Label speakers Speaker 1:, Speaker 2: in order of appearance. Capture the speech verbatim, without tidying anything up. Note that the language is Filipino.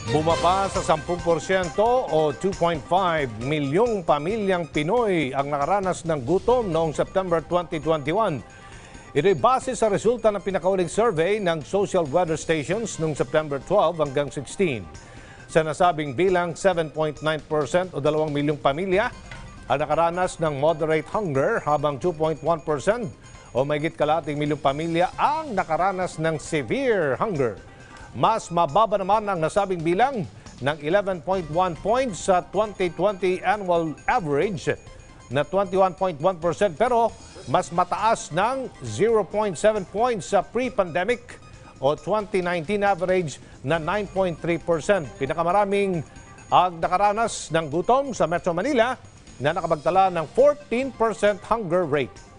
Speaker 1: Bumaba sa ten porsyento o two point five milyong pamilyang Pinoy ang nakaranas ng gutom noong September twenty twenty-one. Ito'y base sa resulta ng pinakauling survey ng Social Weather Stations noong September twelve hanggang sixteen. Sa nasabing bilang, seven point nine percent o dalawang milyong pamilya ang nakaranas ng moderate hunger, habang two point one percent o mahigit kalahating milyong pamilya ang nakaranas ng severe hunger. Mas mababa naman ang nasabing bilang ng eleven point one points sa twenty twenty annual average na twenty-one point one percent, pero mas mataas ng zero point seven points sa pre-pandemic o twenty nineteen average na nine point three percent. Pinakamaraming ang nakaranas ng gutom sa Metro Manila na nakapagtala ng fourteen percent hunger rate.